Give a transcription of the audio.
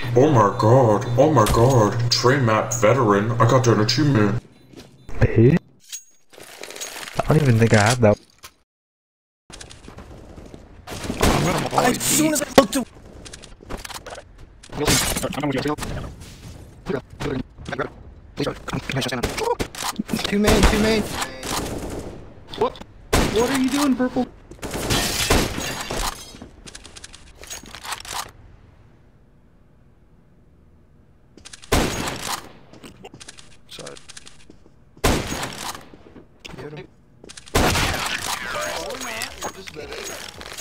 Oh my god, oh my god. Train map veteran, I got an achievement. Eh? I don't even think I have that. As soon as I looked away. Two main. What? What are you doing, Purple? Side. Hit him. Oh, no, just better.